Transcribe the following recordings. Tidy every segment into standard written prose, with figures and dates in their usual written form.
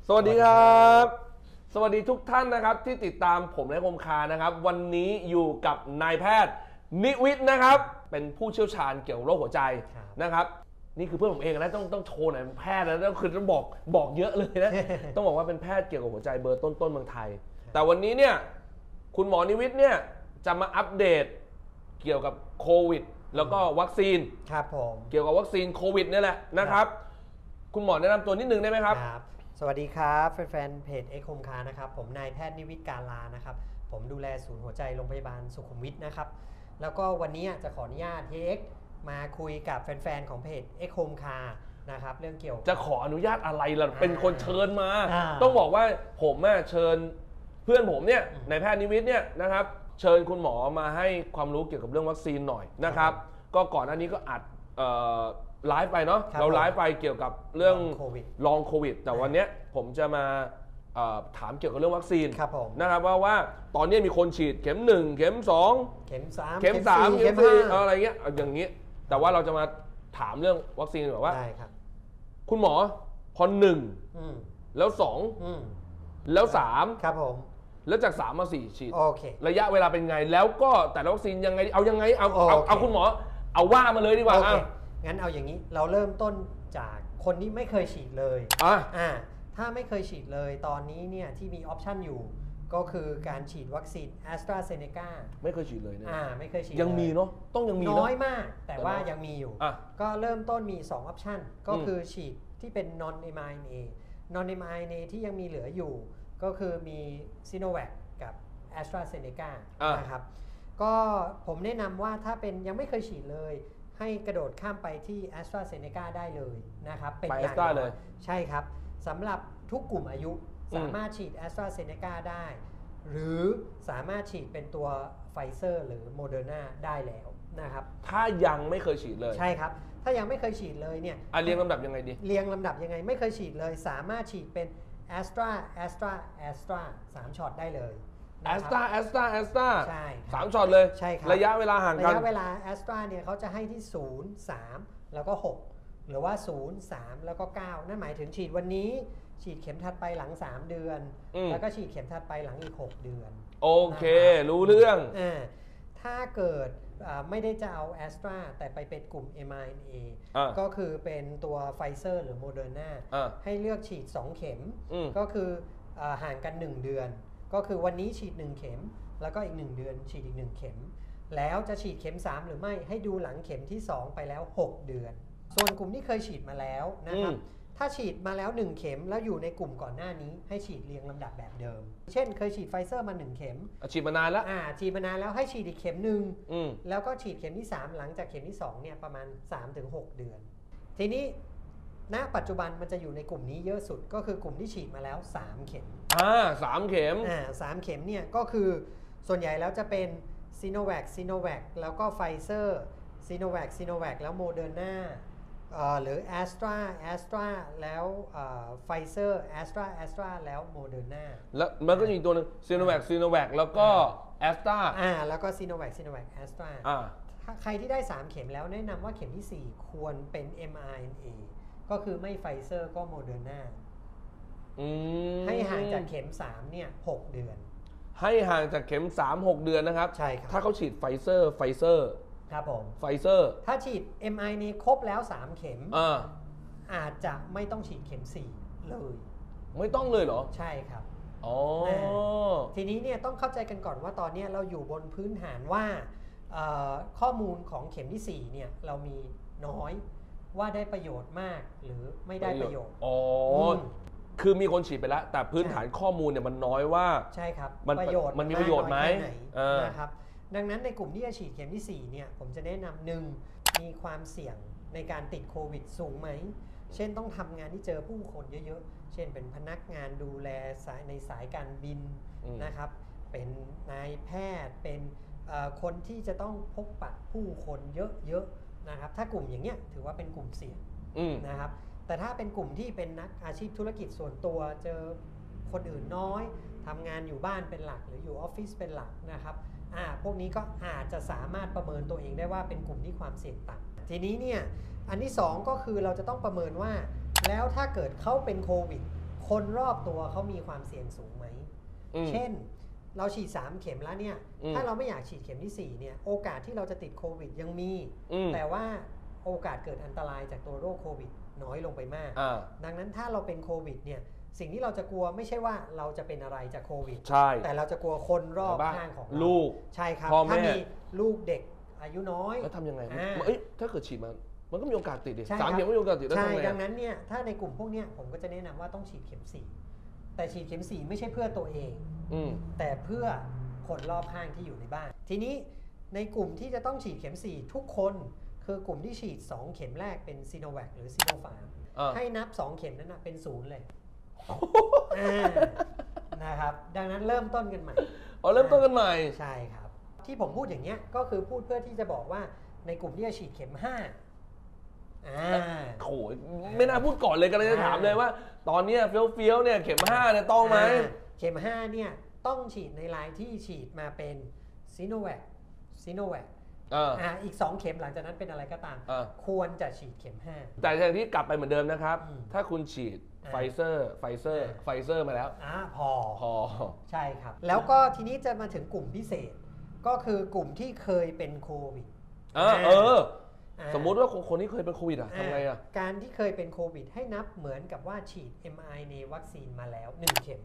สวัสดีครับสวัสดีทุกท่านนะครับที่ติดตามผมและคมคานะครับวันนี้อยู่กับนายแพทย์นิวิทย์นะครับเป็นผู้เชี่ยวชาญเกี่ยวกับโรคหัวใจนะครับนี่คือเพื่อนผมเองนะต้องโชว์หน่อยแพทย์นะต้องบอกเยอะเลยนะต้องบอกว่าเป็นแพทย์เกี่ยวกับหัวใจเบอร์ต้นเมืองไทยแต่วันนี้เนี่ยคุณหมอนิวิทย์เนี่ยจะมาอัปเดตเกี่ยวกับโควิดแล้วก็วัคซีนครับผมเกี่ยวกับวัคซีนโควิดนี่แหละนะครับคุณหมอแนะนำตัวนิดนึงได้ไหมครับสวัสดีครับแฟนๆเพจเอ็กคมคานะครับผมนายแพทย์นิวิทย์กาลานะครับผมดูแลศูนย์หัวใจโรงพยาบาลสุขุมวิทนะครับแล้วก็วันนี้จะขออนุญาตเอ็กมาคุยกับแฟนๆของเพจเอ็กคมคานะครับเรื่องเกี่ยวจะขออนุญาตอะไรล่ะเป็นคนเชิญมาต้องบอกว่าผมเชิญเพื่อนผมเนี่ยนายแพทย์นิวิทย์เนี่ยนะครับเชิญคุณหมอมาให้ความรู้เกี่ยวกับเรื่องวัคซีนหน่อยนะครับก็ก่อนหน้านี้ก็อัดไลฟ์ไปเนาะเราไลฟ์ไปเกี่ยวกับเรื่องลองโควิดแต่วันนี้ผมจะมาถามเกี่ยวกับเรื่องวัคซีนนะครับว่าตอนนี้มีคนฉีดเข็ม1เข็ม2เข็ม3เข็ม4เข็ม5อะไรเงี้ยอย่างนี้แต่ว่าเราจะมาถามเรื่องวัคซีนแบบว่าคุณหมอพอ1แล้ว2แล้ว3 ครับผมแล้วจาก3มา4ฉีดระยะเวลาเป็นไงแล้วก็แต่ละวัคซีนยังไงเอายังไงเอาคุณหมอเอาว่ามาเลยดีกว่างั้นเอาอย่างนี้เราเริ่มต้นจากคนที่ไม่เคยฉีดเลยถ้าไม่เคยฉีดเลยตอนนี้เนี่ยที่มีออปชันอยู่ก็คือการฉีดวัคซีน AstraZeneca ไม่เคยฉีดเลยนะไม่เคยฉีดยังมีเนาะต้องยังมีน้อยมากแต่ว่ายังมีอยู่ก็เริ่มต้นมี2ออปชันก็คือฉีดที่เป็น non-mRNA ที่ยังมีเหลืออยู่ก็คือมี Sinovac กับ AstraZeneca นะครับก็ผมแนะนำว่าถ้าเป็นยังไม่เคยฉีดเลยให้กระโดดข้ามไปที่ AstraZeneca ได้เลยนะครับเป็นอย่างเลยใช่ครับสำหรับทุกกลุ่มอายุสามารถฉีด AstraZeneca ได้หรือสามารถฉีดเป็นตัว Pfizer หรือ Moderna ได้แล้วนะครับถ้ายังไม่เคยฉีดเลยใช่ครับถ้ายังไม่เคยฉีดเลยเนี่ยเรียงลำดับยังไงดีเรียงลำดับยังไงไม่เคยฉีดเลยสามารถฉีดเป็น Astra 3 ช็อตได้เลยแอสตราใช่ 3ช็อตเลยใช่ครับระยะเวลาห่างกันระยะเวลาแอสตราเนี่ยเขาจะให้ที่0 3แล้วก็6หรือว่า0 3แล้วก็9นั่นหมายถึงฉีดวันนี้ฉีดเข็มถัดไปหลัง3เดือนแล้วก็ฉีดเข็มถัดไปหลังอีก6เดือนโอเครู้เรื่องถ้าเกิดไม่ได้จะเอาแอสตราแต่ไปเป็นกลุ่ม mRNA ก็คือเป็นตัว Pfizer หรือ Moderna ให้เลือกฉีด2เข็มก็คือห่างกัน1เดือนก็คือวันนี้ฉีด1เข็มแล้วก็อีก1เดือนฉีดอีก1เข็มแล้วจะฉีดเข็ม3หรือไม่ให้ดูหลังเข็มที่2ไปแล้ว6เดือนส่วนกลุ่มที่เคยฉีดมาแล้วนะครับถ้าฉีดมาแล้ว1เข็มแล้วอยู่ในกลุ่มก่อนหน้านี้ให้ฉีดเรียงลำดับแบบเดิมเช่นเคยฉีดไฟเซอร์มา1เข็มฉีดมานานแล้วฉีดมานานแล้วให้ฉีดอีกเข็มนึงแล้วก็ฉีดเข็มที่3หลังจากเข็มที่2เนี่ยประมาณ 3-6 เดือนทีนี้ณปัจจุบันมันจะอยู่ในกลุ่มนี้เยอะสุดก็คือกลุ่มที่ฉีดมาแล้ว3เข็ม 3เข็ม 3เข็มเนี่ยก็คือส่วนใหญ่แล้วจะเป็น Sinovac แล้วก็ Pfizer Sinovac แล้ว Moderna หรือ Astra แล้ว Pfizer Astra แล้ว Moderna แล้วมันก็มีตัวนึง Sinovac แล้วก็ Astra แล้วก็ Sinovac Astra ใครที่ได้3เข็มแล้วแนะนำว่าเข็มที่4ควรเป็น mRNA ก็คือไม่ Pfizer ก็ Moderna ให้ห่างจากเข็ม3เนี่ย6เดือนให้ห่างจากเข็ม3 6เดือนนะครับใช่ครับถ้าเขาฉีดไฟเซอร์ครับผมไฟเซอร์ถ้าฉีด mRNA ครบแล้ว3เข็มอาจจะไม่ต้องฉีดเข็ม4เลยไม่ต้องเลยเหรอใช่ครับทีนี้เนี่ยต้องเข้าใจกันก่อนว่าตอนนี้เราอยู่บนพื้นฐานว่าข้อมูลของเข็มที่4เนี่ยเรามีน้อยว่าได้ประโยชน์มากหรือไม่ได้ประโยชน์คือมีคนฉีดไปแล้วแต่พื้นฐานข้อมูลเนี่ยมันน้อยว่าใช่ครับประโยชน์มันมีประโยชน์ไหมนะครับดังนั้นในกลุ่มที่จะฉีดเข็มที่4เนี่ยผมจะแนะนำ1มีความเสี่ยงในการติดโควิดสูงไหมเช่นต้องทำงานที่เจอผู้คนเยอะๆเช่นเป็นพนักงานดูแลในสายการบินนะครับเป็นนายแพทย์เป็นคนที่จะต้องพบปะผู้คนเยอะๆนะครับถ้ากลุ่มอย่างเงี้ยถือว่าเป็นกลุ่มเสี่ยงนะครับแต่ถ้าเป็นกลุ่มที่เป็นนักอาชีพธุรกิจส่วนตัวเจอคนอื่นน้อยทำงานอยู่บ้านเป็นหลักหรืออยู่ออฟฟิศเป็นหลักนะครับพวกนี้ก็อาจจะสามารถประเมินตัวเองได้ว่าเป็นกลุ่มที่ความเสี่ยงต่ำทีนี้เนี่ยอันที่2ก็คือเราจะต้องประเมินว่าแล้วถ้าเกิดเขาเป็นโควิดคคนรอบตัวเขามีความเสี่ยงสูงไหมเช่นเราฉีด3 เข็มแล้วเนี่ยถ้าเราไม่อยากฉีดเข็มที่4เนี่ยโอกาสที่เราจะติดโควิดยังมีแต่ว่าโอกาสเกิดอันตรายจากตัวโรคโควิดน้อยลงไปมากดังนั้นถ้าเราเป็นโควิดเนี่ยสิ่งที่เราจะกลัวไม่ใช่ว่าเราจะเป็นอะไรจากโควิดแต่เราจะกลัวคนรอบข้างของเราลูกใช่ครับถ้ามีลูกเด็กอายุน้อยแล้วทำยังไงถ้าเกิดฉีดมันก็มีโอกาสติดดิ3 เข็มก็มีโอกาสติดใช่ดังนั้นเนี่ยถ้าในกลุ่มพวกนี้ผมก็จะแนะนำว่าต้องฉีดเข็ม4แต่ฉีดเข็ม4ไม่ใช่เพื่อตัวเองแต่เพื่อคนรอบข้างที่อยู่ในบ้านทีนี้ในกลุ่มที่จะต้องฉีดเข็ม4ทุกคนคือกลุ่มที่ฉีด2 เข็มแรกเป็นซีโนแวคหรือซีโนฟาร์มให้นับ2 เข็มนั้นเป็น0เลยนะครับดังนั้นเริ่มต้นกันใหม่เริ่มต้นกันใหม่ใช่ครับที่ผมพูดอย่างเงี้ยก็คือพูดเพื่อที่จะบอกว่าในกลุ่มที่จะฉีดเข็ม5 โหไม่น่าพูดก่อนเลยกันเลยจะถามเลยว่าตอนนี้เฟี้ยวเนี่ยเข็ม5เนี่ยต้องไหมเข็ม5เนี่ยต้องฉีดในรายที่ฉีดมาเป็นซีโนแวคอีก2 เข็มหลังจากนั้นเป็นอะไรก็ตามควรจะฉีดเข็ม5 แต่อย่างที่กลับไปเหมือนเดิมนะครับถ้าคุณฉีดไฟเซอร์มาแล้วพอใช่ครับแล้วก็ทีนี้จะมาถึงกลุ่มพิเศษก็คือกลุ่มที่เคยเป็นโควิดสมมุติว่าคนที่เคยเป็นโควิดทำไงการที่เคยเป็นโควิดให้นับเหมือนกับว่าฉีด mRNA วัคซีนมาแล้ว1 เข็ม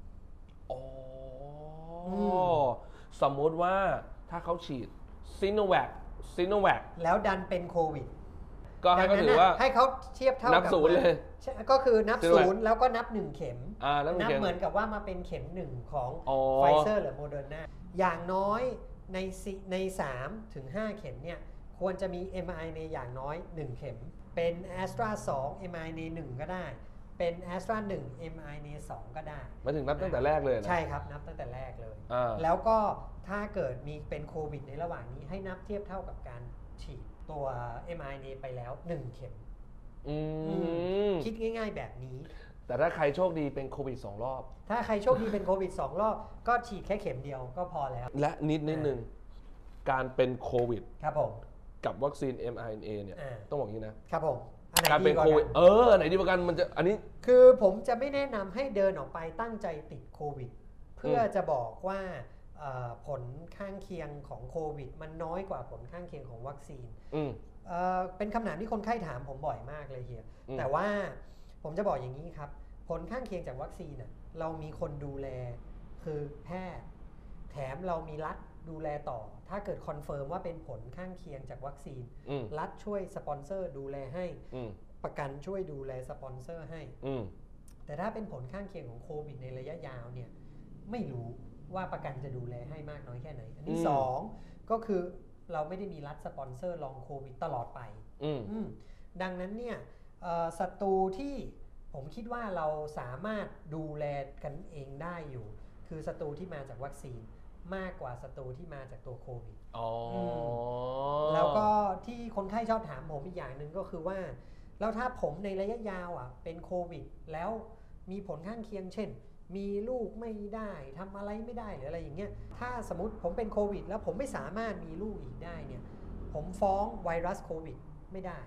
สมมุติว่าถ้าเขาฉีดซีโนแวคแล้วดันเป็นโควิดก็ให้เขาถือว่าให้เขาเทียบเท่ากับ 0เลยก็คือนับ0แล้วก็นับ1 เข็มนับเหมือนกับว่ามาเป็นเข็ม1ของไฟเซอร์หรือโมเดอร์นาอย่างน้อยใน3 ถึง 5 เข็มเนี่ยควรจะมี mRNA อย่างน้อย1 เข็มเป็น Astra 2 mRNA 1ก็ได้เป็น Astra 1 mRNA 2ก็ได้มาถึงนับตั้งแต่แรกเลยนะใช่ครับนับตั้งแต่แรกเลยแล้วก็ถ้าเกิดมีเป็นโควิดในระหว่างนี้ให้นับเทียบเท่ากับการฉีดตัว mRNA ไปแล้ว1 เข็มคิดง่ายๆแบบนี้แต่ถ้าใครโชคดีเป็นโควิด2 รอบถ้าใครโชคดีเป็นโควิด2 รอบก็ฉีดแค่เข็มเดียวก็พอแล้วและนิดนึงการเป็นโควิดครับผมกับวัคซีน mRNA เนี่ยต้องบอกอย่างนี้นะครับผมการเป็นโควิดไหนดีกว่ากันมันจะอันนี้คือผมจะไม่แนะนำให้เดินออกไปตั้งใจติดโควิดเพื่อจะบอกว่าผลข้างเคียงของโควิดมันน้อยกว่าผลข้างเคียงของวัคซีนเป็นคำถามที่คนไข้ถามผมบ่อยมากเลยเฮียแต่ว่าผมจะบอกอย่างนี้ครับผลข้างเคียงจากวัคซีนเรามีคนดูแลคือแพทย์แถมเรามีรัฐดูแลต่อถ้าเกิดคอนเฟิร์มว่าเป็นผลข้างเคียงจากวัคซีนรัฐช่วยสปอนเซอร์ดูแลให้ประกันช่วยดูแลสปอนเซอร์ให้แต่ถ้าเป็นผลข้างเคียงของโควิดในระยะยาวเนี่ยไม่รู้ว่าประกันจะดูแลให้มากน้อยแค่ไหนอันที่2ก็คือเราไม่ได้มีรัฐสปอนเซอร์ลองโควิดตลอดไปดังนั้นเนี่ยศัตรูที่ผมคิดว่าเราสามารถดูแลกันเองได้อยู่คือศัตรูที่มาจากวัคซีนมากกว่าศัตรูที่มาจากตัวโควิดแล้วก็ที่คนไข้ชอบถามผมอีกอย่างหนึ่งก็คือว่าแล้วถ้าผมในระยะยาวเป็นโควิดแล้วมีผลข้างเคียงเช่นมีลูกไม่ได้ทำอะไรไม่ได้หรืออะไรอย่างเงี้ยถ้าสมมติผมเป็นโควิดแล้วผมไม่สามารถมีลูกอีกได้เนี่ยผมฟ้องไวรัสโควิดไม่ได้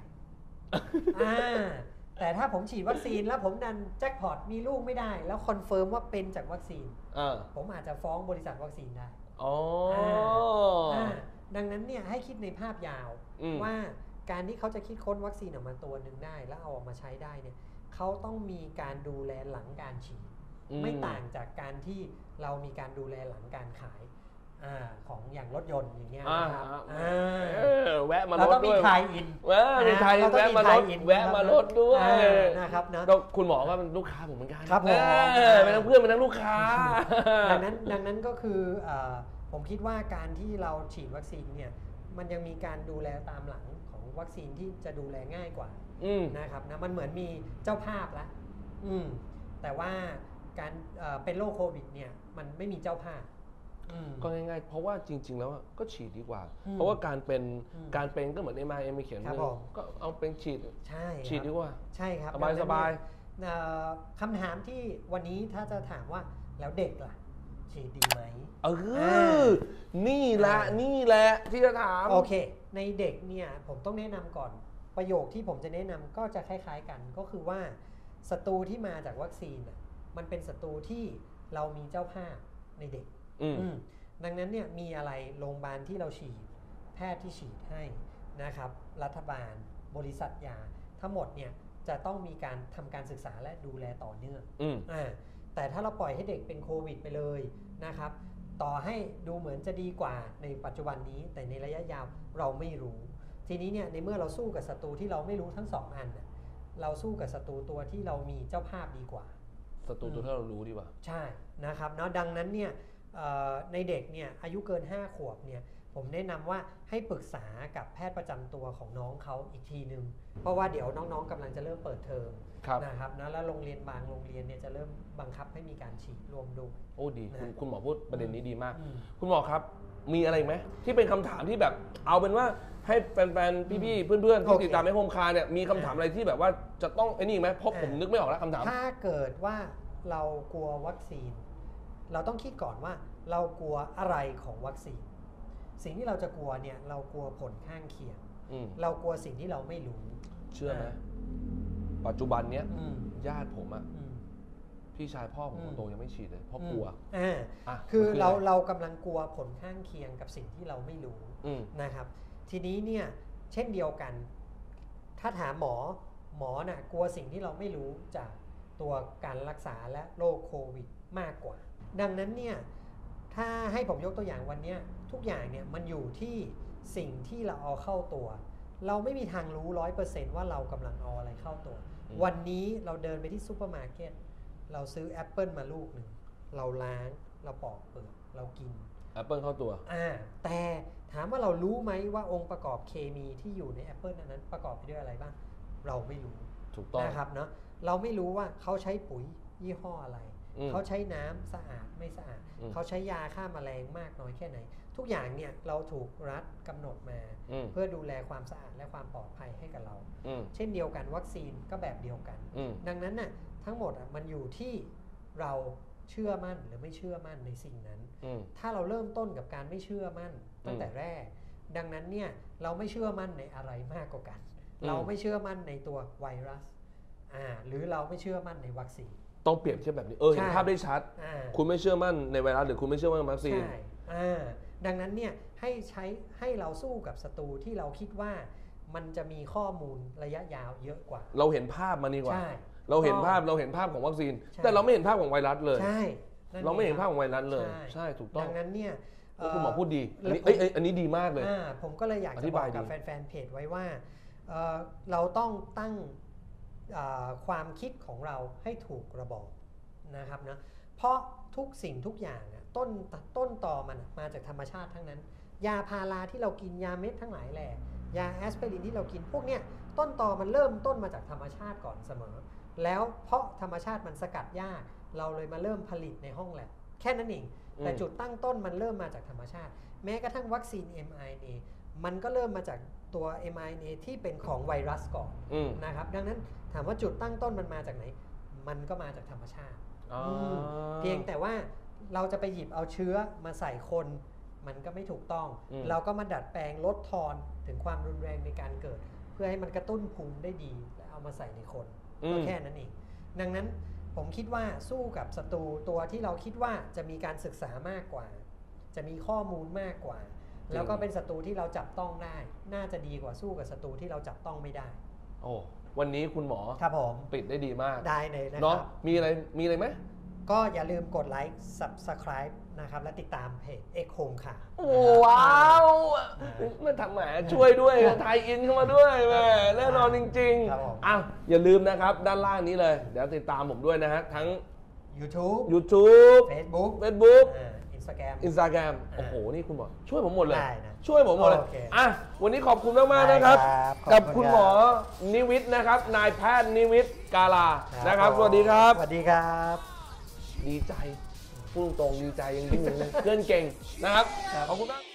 แต่ถ้าผมฉีดวัคซีนแล้วผมดันแจ็คพอตมีลูกไม่ได้แล้วคอนเฟิร์มว่าเป็นจากวัคซีนผมอาจจะฟ้องบริษัทวัคซีนได้ดังนั้นเนี่ยให้คิดในภาพยาวว่าการที่เขาจะคิดค้นวัคซีนออกมาตัวหนึ่งได้แล้วเอาออกมาใช้ได้เนี่ยเขาต้องมีการดูแลหลังการฉีดไม่ต่างจากการที่เรามีการดูแลหลังการขายของอย่างรถยนต์อย่างเงี้ยนะครับแวะมารถด้วยเราต้องมีไทยอินมีไทยแวะมารถด้วยนะครับนะคุณหมอก็เป็นลูกค้าผมเหมือนกันครับผมเป็นทั้งเพื่อนเป็นทั้งลูกค้าดังนั้นก็คือผมคิดว่าการที่เราฉีดวัคซีนเนี่ยมันยังมีการดูแลตามหลังของวัคซีนที่จะดูแลง่ายกว่านะครับนะมันเหมือนมีเจ้าภาพแล้วแต่ว่าการเป็นโรคโควิดเนี่ยมันไม่มีเจ้าภาพก็ง่ายๆเพราะว่าจริงๆแล้วก็ฉีดดีกว่าเพราะว่าการเป็นก็เหมือนmRNAเขียนนึงก็เอาเป็นฉีดดีกว่าใช่ครับสบายคำถามที่วันนี้ถ้าจะถามว่าแล้วเด็กล่ะฉีดดีไหมนี่แหละที่จะถามโอเคในเด็กเนี่ยผมต้องแนะนำก่อนประโยคที่ผมจะแนะนำก็จะคล้ายๆกันก็คือว่าศัตรูที่มาจากวัคซีนมันเป็นศัตรูที่เรามีเจ้าภาพในเด็กดังนั้นเนี่ยมีอะไรโรงพยาบาลที่เราฉีดแพทย์ที่ฉีดให้นะครับรัฐบาลบริษัทยาทั้งหมดเนี่ยจะต้องมีการทำการศึกษาและดูแลต่อเนื่องแต่ถ้าเราปล่อยให้เด็กเป็นโควิดไปเลยนะครับต่อให้ดูเหมือนจะดีกว่าในปัจจุบันนี้แต่ในระยะยาวเราไม่รู้ทีนี้เนี่ยในเมื่อเราสู้กับศัตรูที่เราไม่รู้ทั้ง2อันเราสู้กับศัตรูตัวที่เรามีเจ้าภาพดีกว่าศัตรูตัวที่เรารู้ดีกว่าใช่นะครับเนาะดังนั้นเนี่ยในเด็กเนี่ยอายุเกิน5 ขวบเนี่ยผมแนะนำว่าให้ปรึกษากับแพทย์ประจำตัวของน้องเขาอีกทีนึงเพราะว่าเดี๋ยวน้องๆกำลังจะเริ่มเปิดเทอมนะครับนะแล้วโรงเรียนบางโรงเรียนเนี่ยจะเริ่มบังคับให้มีการฉีดรวมด้วยโอ้ดีคุณหมอพูดประเด็นนี้ดีมากคุณหมอครับมีอะไรไหมที่เป็นคำถามที่แบบเอาเป็นว่าให้แฟนๆพี่ๆเพื่อนๆที่ติดตามในโฮมคาเนี่ยมีคำถามอะไรที่แบบว่าจะต้องไอ้นี่ไหมเพราะผมนึกไม่ออกแล้วคำถามถ้าเกิดว่าเรากลัววัคซีนเราต้องคิดก่อนว่าเรากลัวอะไรของวัคซีนสิ่งที่เราจะกลัวเนี่ยเรากลัวผลข้างเคียงเรากลัวสิ่งที่เราไม่รู้เชื่อไหมปัจจุบันเนี้ยญาติผมอะพี่ชายพ่อผมคนโตยังไม่ฉีดเลยเพราะกลัวคือเรากำลังกลัวผลข้างเคียงกับสิ่งที่เราไม่รู้นะครับทีนี้เนี่ยเช่นเดียวกันถ้าถามหมอน่ะกลัวสิ่งที่เราไม่รู้จากตัวการรักษาและโรคโควิดมากกว่าดังนั้นเนี่ยถ้าให้ผมยกตัวอย่างวันนี้ทุกอย่างเนี่ยมันอยู่ที่สิ่งที่เราเอาเข้าตัวเราไม่มีทางรู้ 100% ว่าเรากำลังเอาอะไรเข้าตัววันนี้เราเดินไปที่ซูเปอร์มาร์เก็ตเราซื้อแอปเปิลมาลูกหนึ่งเราล้างเราปอกเปลือกเรากินแอปเปิลเข้าตัวแต่ถามว่าเรารู้ไหมว่าองค์ประกอบเคมีที่อยู่ในแอปเปิลนั้นประกอบไปด้วยอะไรบ้างเราไม่รู้ถูกต้องนะครับเนาะเราไม่รู้ว่าเขาใช้ปุ๋ยยี่ห้ออะไรเขาใช้น้ำสะอาดไม่สะอาดเขาใช้ยาฆ่าแมลงมากน้อยแค่ไหนทุกอย่างเนี่ยเราถูกรัฐกำหนดมาเพื่อดูแลความสะอาดและความปลอดภัยให้กับเราเช่นเดียวกันวัคซีนก็แบบเดียวกันดังนั้นน่ะทั้งหมดมันอยู่ที่เราเชื่อมั่นหรือไม่เชื่อมั่นในสิ่งนั้นถ้าเราเริ่มต้นกับการไม่เชื่อมั่นตั้งแต่แรกดังนั้นเนี่ยเราไม่เชื่อมั่นในอะไรมากกว่ากันเราไม่เชื่อมั่นในตัวไวรัสหรือเราไม่เชื่อมั่นในวัคซีนต้องเปรียบเทียบแบบนี้เห็นภาพได้ชัดคุณไม่เชื่อมั่นในไวรัสหรือคุณไม่เชื่อมั่นในวัคซีนใช่ดังนั้นเนี่ยให้เราสู้กับศัตรูที่เราคิดว่ามันจะมีข้อมูลระยะยาวเยอะกว่าเราเห็นภาพมันดีกว่าเราเห็นภาพของวัคซีนแต่เราไม่เห็นภาพของไวรัสเลยใช่เราไม่เห็นภาพของไวรัสเลยใช่ถูกต้องดังนั้นเนี่ยคุณหมอพูดดีอันนี้ดีมากเลยผมก็เลยอยากจะบอกกับแฟนๆเพจไว้ว่าเราต้องตั้งความคิดของเราให้ถูกระบบนะครับนะเพราะทุกสิ่งทุกอย่างต้นตอมันมาจากธรรมชาติทั้งนั้นยาพาราที่เรากินยาเม็ดทั้งหลายแหละยาแอสไพรินที่เรากินพวกเนี้ยต้นตอมันเริ่มต้นมาจากธรรมชาติก่อนเสมอแล้วเพราะธรรมชาติมันสกัดยากเราเลยมาเริ่มผลิตในห้องแลบแค่นั้นเองแต่จุดตั้งต้นมันเริ่มมาจากธรรมชาติแม้กระทั่งวัคซีน mRNA มันก็เริ่มมาจากตัว mRNA ที่เป็นของไวรัสก่อนนะครับดังนั้นถามว่าจุดตั้งต้นมันมาจากไหนมันก็มาจากธรรมชาติเพียงแต่ว่าเราจะไปหยิบเอาเชื้อมาใส่คนมันก็ไม่ถูกต้องเราก็มาดัดแปลงลดทอนถึงความรุนแรงในการเกิดเพื่อให้มันกระตุ้นภูมิได้ดีและเอามาใส่ในคนก็แค่นั้นเองดังนั้นผมคิดว่าสู้กับศัตรูตัวที่เราคิดว่าจะมีการศึกษามากกว่าจะมีข้อมูลมากกว่าแล้วก็เป็นศัตรูที่เราจับต้องได้น่าจะดีกว่าสู้กับศัตรูที่เราจับต้องไม่ได้โอ้วันนี้คุณหมอครับผมปิดได้ดีมากได้เลยนะครับมีอะไรไหมก็อย่าลืมกดไลค์ Subscribe นะครับและติดตามเพจ X Home ค่ะว้าวมันทำแหมช่วยด้วยไทยอินเข้ามาด้วยแหมแน่นอนจริงๆอย่าลืมนะครับด้านล่างนี้เลยเดี๋ยวติดตามผมด้วยนะฮะทั้ง YouTube Facebook Instagram โอ้โหนี่คุณหมอช่วยผมหมดเลยช่วยผมหมดเลยวันนี้ขอบคุณมากๆนะครับกับคุณหมอนิวิทย์นะครับนายแพทย์นิวิทย์กาลานะครับสวัสดีครับสวัสดีครับดีใจพูดตรงดีใจจริงๆเพื่อนเก่งนะครับขอบคุณมาก